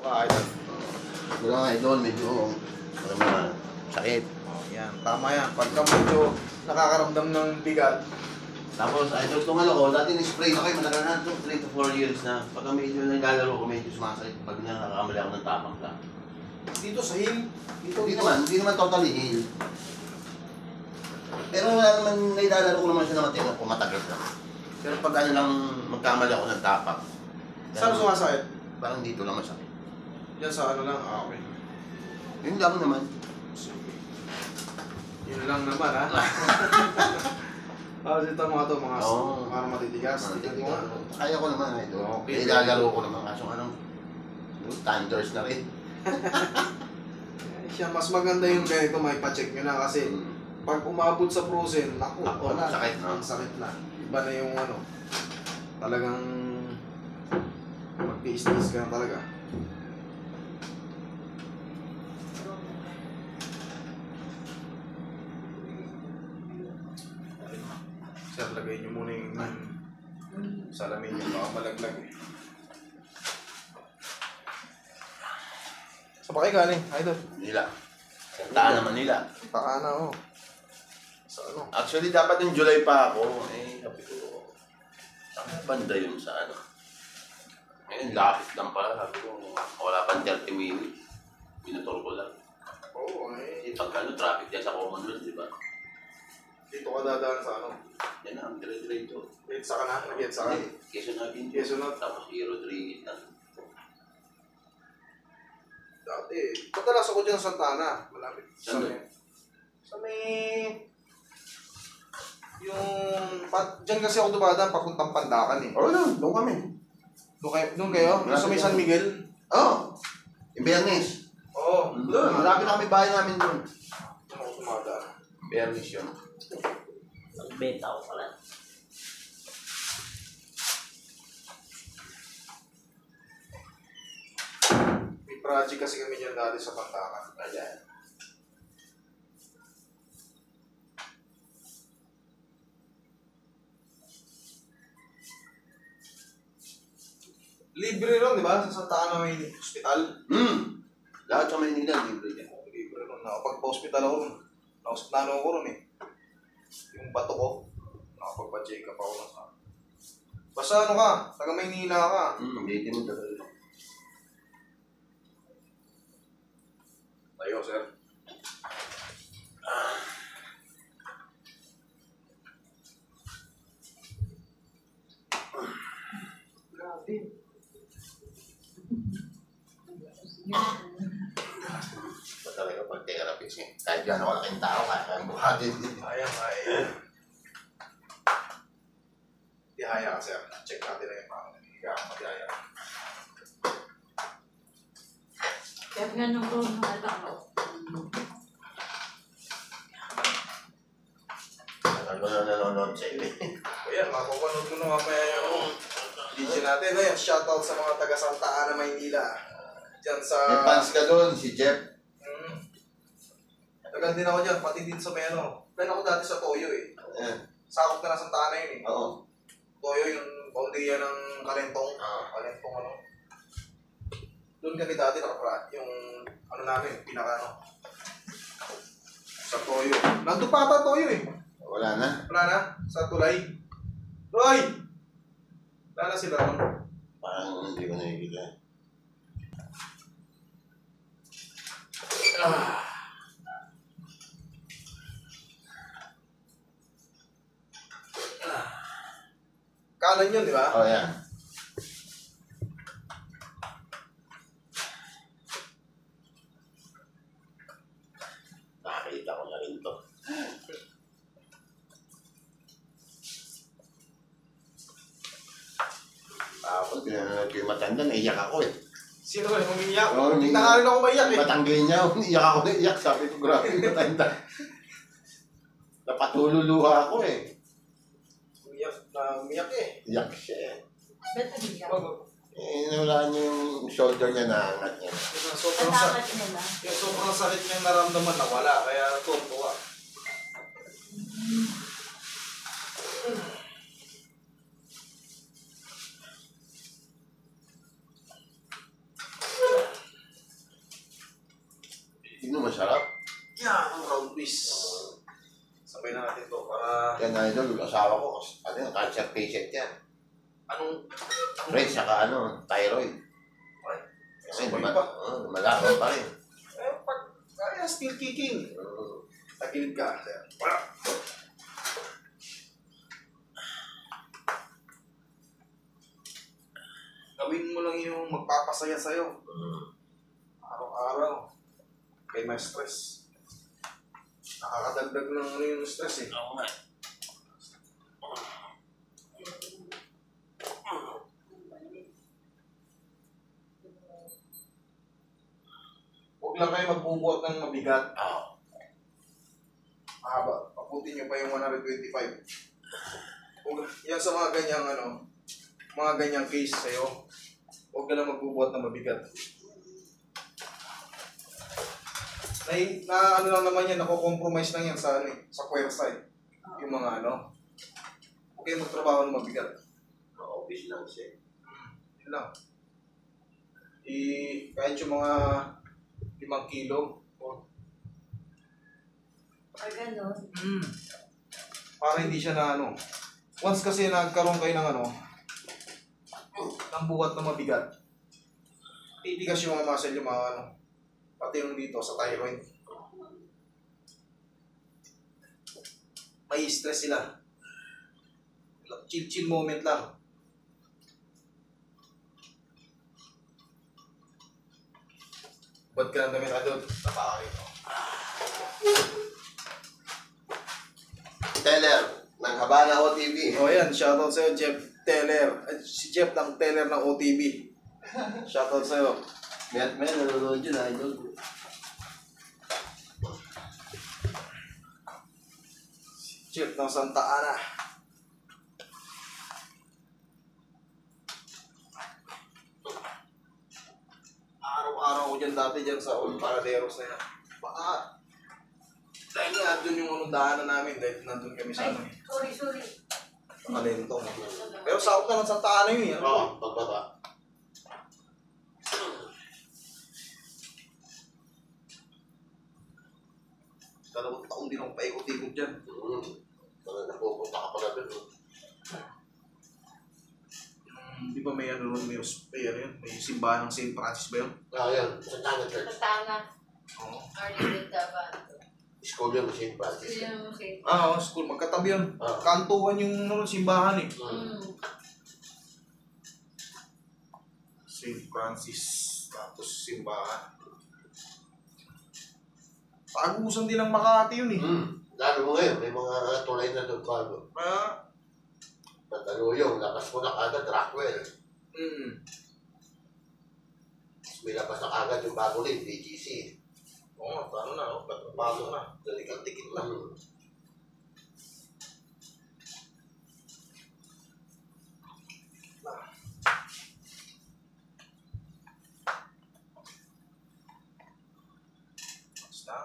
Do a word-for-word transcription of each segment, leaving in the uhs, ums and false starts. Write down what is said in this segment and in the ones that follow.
Mga idol. Mga idol, medyo ano na, sakit. Oh, yan, tama yan. Pagka medyo nakakaramdam ng bigat. Tapos, idol, itong ano ko, dati ni-spray na kayo, matagal na ito, three to four years na. Pagka medyo naglalaro ko, medyo sumasakit. Pag nakakamali ako ng tapak lang. Dito sa heel. Dito, Hindi naman, hindi naman totally heal. Pero wala naman, nailalaro ko naman siya na matino kung matagal lang. Pero pag ano lang, magkamali ako ng tapak. Saan sumasakit? Parang dito lang masakit. Yan sa ano lang. Ah, okay. Yun lang naman. Yun lang naman, ha? Tapos ito mga to, mga Oo. mga matitigas. Tingnan mo nga. Kaya ko naman ito. Okay. Nilalaro ko naman. Kaso anong thunders na rin. Siya, mas maganda yung ganito, may pa-check nyo na kasi pag umabot sa frozen, naku, Naku, wala. sakit na. Ang sakit na. Iba na yung ano, talagang mag-tiis-tiis ka na talaga. Sir, lagay nyo muna yung salamin nyo, baka malaglag eh. Sa bakay galing, idol? Nila. Taan naman nila. Paana, oh. Sa ano? Actually, dapat yung July pa ako. Eh, sabi ko, saan banda yun sa ano? Ngayon, lapit lang pala. Sabi ko, wala pang thirty minutes. Minutor ko lang. Oo, oh, eh. Eh, pagka ano, traffic yan sa Commonwealth, di ba? Dito ka dadaan sa ano? Yan na, ang dire-diretso. Wait, saka na? Nag-get saka? Hindi, Quezon Avenue. Quezon Avenue. Tapos E. Rodriguez na. Dati, madalas ako dyan sa Santana. Malapit. Sa Saan may... Sa may... Yung... Pa, dyan kasi ako dumadaan papuntang Pandakan eh. Oo, no, doon kami. Doon kayo? Doon kayo? Doon sa may San Miguel? Oo, oh, yung Bernis. Oo. Oh, Doon, marami na kami bahay namin doon. Doon ako dumadaan. Bernis yun. Nagbenta ko pala. May project kasi kami dyan dati sa Pandakan. Ayan. Libre ron, di ba? Sa Santana may hospital. Hmm. Lahat sa Maynila, libre yan. Oo, libre ron. Nakapagpa-hospital ako ron. Nakapagplano ako ron eh. Yung bato ko. Nakapagpa-check up ako ron sa... Basta ano ka, taga Maynila ka. Hmm, hindi mo talaga. Tayo, sir. Grabe. Ba talaga pag therapist eh. Kahit gano'n kalaking tao, kaya kang buhatin din. Kaya, kaya. Tihaya ka, sir. Check natin na yung mga nanihiga ang matihaya. Kaya nga nung ko nakala ko. Tagal ko na nanonood sa iyo eh. O yan, mapapanood ko na mamaya yung video natin. Ayan, shoutout sa mga taga Santa Ana, Maynila. Diyan sa... May fans ka doon, si Jeff. Hmm. Tagal din ako dyan, pati din sa may ano. Plan ako dati sa Toyo eh. Ayan. Sakop na na Santa Ana yun eh. Oo. Toyo yung boundary ng Kalentong. Ah. Kalentong ano. Doon kami dati nakapra, yung ano namin, pinaka ano. Sa Toyo. Nandun pa ata Toyo eh. Wala na. Wala na, sa Tulay. Roy! Wala na sila ron. Parang hindi ko nakikita. Ah. Kanan yun, di ba? Oh, yan. Nakakita ko na rin to. Tapos, pinanonood ko yung matanda, naiyak ako eh. Sino ba yung umiiyak? Oo, Hindi na nga rin ako maiyak eh. Matanggay niya, iyak ako na iyak. Sabi ko, grabe yung matanda. Napatululuha ako eh. Umiyak na umiyak eh. Iyak siya eh. Ba't nagiging? Eh, wala niya yung shoulder niya na angat niya. Yung sobrang, sa Katakat nila. yung sobrang sakit niyang naramdaman na wala, kaya natutuwa. masarap. Yan, ang round piece. Sabay na natin to para... Yan na idol, yung asawa ko, ano yung cancer patient yan. Anong... Red, saka ano, thyroid. Ay, Kasi sabay ma- pa. uh, malaman pa rin. Eh, pag... Kaya, still kicking. Uh, Tagilid ka. Wala. Gawin mo lang yung magpapasaya sa'yo. uh, Araw-araw. Kaya may stress. Nakakadagdag ng ano yung stress eh. Oo nga. Huwag lang kayo magbubuhat ng mabigat. Ah, Mahaba. Paputin nyo pa yung one twenty-five. Huwag, yan sa mga ganyang ano, mga ganyang case sa'yo. Huwag ka lang magbubuhat ng mabigat. Na, na ano lang naman yan, nako-compromise lang yan sa ano eh, sa puwersa eh. Yung mga ano. Huwag kayong magtrabaho ng mabigat. na-obvious lang siya. Yun lang. I, kahit yung mga limang kilo. Pag gano'n, Mm. Para hindi siya na ano. Once kasi nagkaroon kayo ng ano, ng buhat na mabigat, titigas yung mga muscle, yung mga ano, pati yung dito sa thyroid. May stress sila. Chill-chill moment lang. Ba't ka nang damit agad? Napakain mo. Teller, ng Habana O T V. O yan, shoutout sa'yo, Jeff Teller. Ay, si Jeff ng Teller ng O T V. Shoutout sa'yo. May may nanonood yun, idol. Jeff ng Santa Ana. Araw-araw ko dyan dati dyan sa Old Paraderos na yan. Baka, dahil nga doon yung ano, daanan namin, dahil nandun kami sa ay, ano eh. sorry, sorry. Malentong. Pero sa ka ng Santa Ana yun eh. Oo, pagbaba. Dalawang taon din akong paikot-ikot dyan. Hmm. Mga napupunta ka pala doon. Hmm, di ba may ano ron, may, may ano yun, may simbahan ng Saint Francis ba yun? Ah, yan. Sa Tana Church. Sa tanga, Oo. Arlene Daban. School yun, Saint Francis. Yun yung okay. Ah, oo, school. Magkatabi yun. Ah. Kantuhan yung ano, simbahan eh. Hmm. Mm. Saint Francis. Tapos simbahan. Tagusan din ng Makati yun eh. Hmm. Lalo mo ngayon, may mga tulay na doon bago. Ah, Pagkaluyong, labas mo na kagad, Rockwell. mm. Tapos may labas na kagad yung bago rin, B G C. Oo nga, paano na, oh? Bago na. Dalikan-dikit na. Hmm. Basta.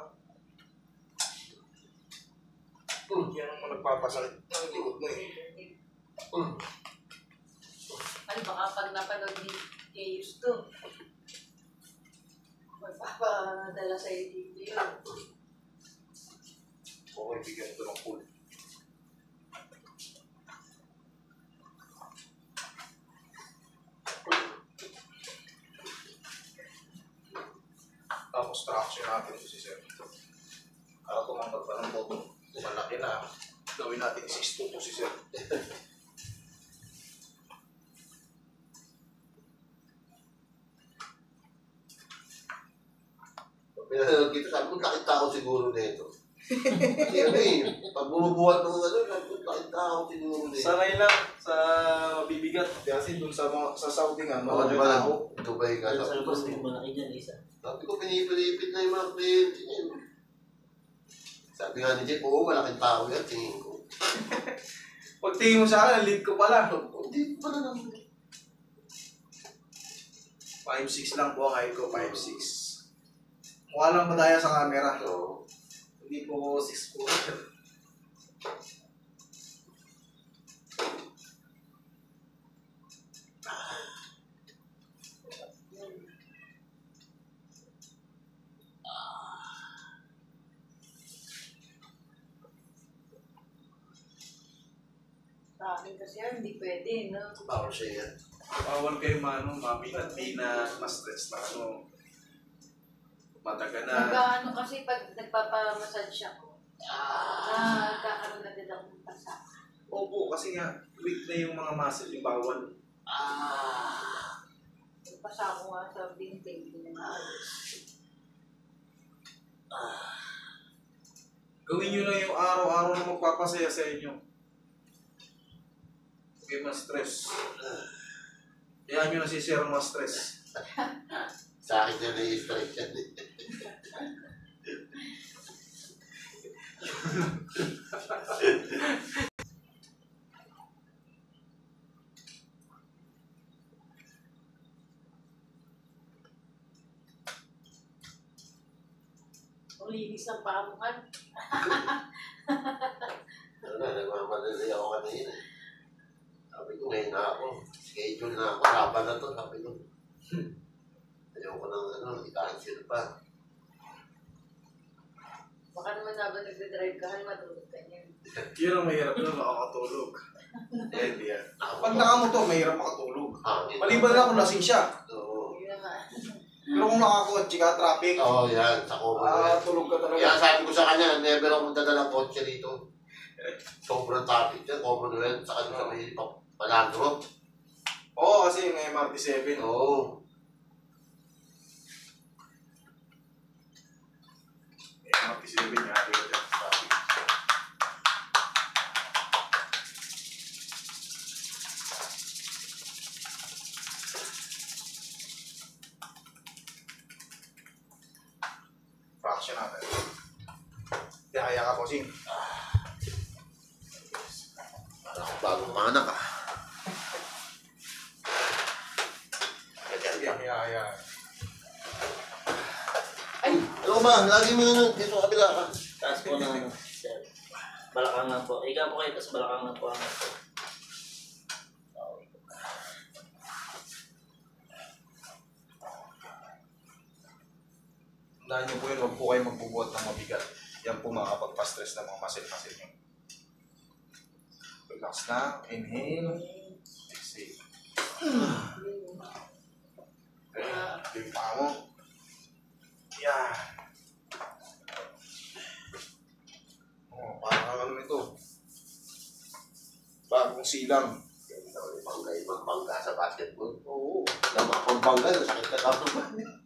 Hmm, yan ang nagpapasakit ng likod mo eh. Hmm. Ay, baka pag napanood ni Jeyus to, magpapadala sa'yo dito yun. Okay, bigyan ito ng pool. Tapos traction natin ito si Sir. Para tumanggap pa ng boto. Malaki na. Gawin natin six two to si Sir. Pinanood kita, sabi ko, lakit tao siguro nito. Kasi ano eh, pag bumubuhat ng ano, sabi ko, lakit tao siguro nito. Sanay lang sa bibigat. Kasi dun sa mga sa Saudi nga, Oo, mga di ba? tao. Dubai ka. Sa Sabi ko, labas din malaki dyan, isa. sabi ko, pinipilipit na yung mga kliyente niya. Sabi nga ni Jeff, oo, malaking tao yan, tingin ko. Pag tingin mo sa akin, lead ko pala. Hindi pa na naman. five six lang po ang height ko, five six. Mukha lang madaya sa camera. So, Hindi po six foot. Sa akin kasi yan, hindi pwede, no? Bawal siya yan. Bawal kayo mano, mabinat-binat, ma-stress na ano. Mataga na. Nag-ano kasi pag nagpapamassage siya ko, ah, kakaroon na din ako ng pasa. Opo, kasi nga, weak na yung mga muscle, yung bawal. Ah. Yung pasa ko nga sa binting, hindi na maalis. Gawin nyo lang yung araw-araw na magpapasaya sa inyo. Huwag kayo ma-stress. Kaya nyo nasisira ang ma-stress. Sa akin yan na-stress yan eh. Ang linis ng pamukan. Ano na, nagmamadali ako kanina. Sabi ko, ngayon na ako. Schedule na ako. Laban na to. Sabi ko. Ayoko nang ano, i-cancel pa. Baka naman habang nagdadrive ka, ay matulog ka niyan. Yun ang mahirap na makakatulog. Eh, di yan. Pag nakamotor, mahirap makatulog. Hangin. Maliban na kung lasing siya. Oo. Yun naman. Pero kung nakakotse ka, traffic, Oo, yan. Sa cover ah, yan. tulog ka talaga. Kaya sabi ko sa kanya, never ako magdadalang kotse dito. Sobrang traffic yan. Cover yan. Sa kanya sa may Palangro. Oo, kasi yung M R T seven. Oo. M R T seven yung ating ka dyan. Traffic. Fraction natin. Kaya ka po, Sing. Para akong bagong manak ah. Kaya, kaya, kaya. Ay! Ano ba? Lagi mo yun. Dito sa kabila ka. Taas po ng sir. Balakang na po. Ika po kayo, tapos balakang na po ang po. Tandaan niyo po yun, huwag po kayo magbubuhat ng mabigat. Yan po makakapagpa-stress ng mga muscle-muscle niyo. Relax na. Inhale. Exhale. Okay. Yung paa mo. Yan. Oh, parang ano ito. Bagong silang. Bangga ibang bangga sa basketball. Oo. Alam mo, pang bangga, sakit ka ka.